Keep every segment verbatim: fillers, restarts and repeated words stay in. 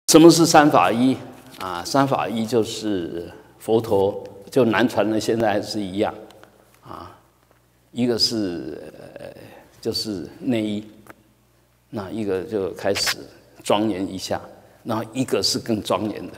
什么是三法一啊？三法一就是佛陀就南传的，现在还是一样啊。一个是呃就是内衣，那一个就开始庄严一下，然后一个是更庄严的，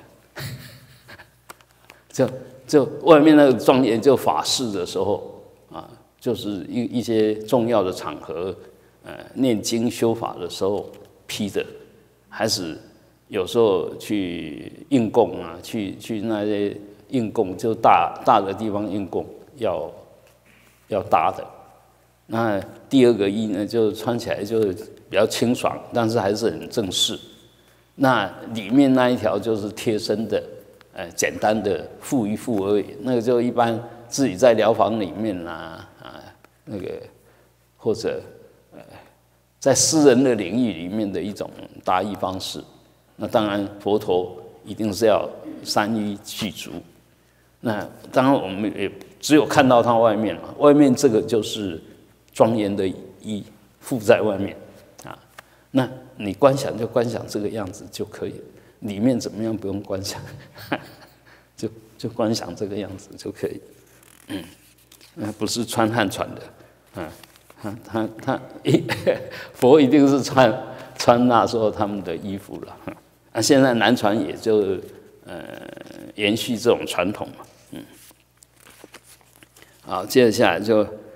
就就外面那个庄严就法事的时候啊，就是一一些重要的场合，呃，念经修法的时候披的，还是。有时候去应供啊，去去那些应供，就大大的地方应供要要搭的。那第二个衣呢，就穿起来就比较清爽，但是还是很正式。那里面那一条就是贴身的，呃，简单的附一附而已。那个就一般自己在疗房里面啦，啊，那个或者呃，在私人的领域里面的一种搭衣方式。那当然，佛陀一定是要三衣具足。那当然，我们也只有看到它外面嘛，外面这个就是庄严的衣附在外面啊。那你观想就观想这个样子就可以了，里面怎么样不用观想，就就观想这个样子就可以。嗯，那不是穿汉传的，啊，他他他一佛一定是穿穿那时候他们的衣服了。那现在南传也就呃延续这种传统嘛，嗯，好，接着下来就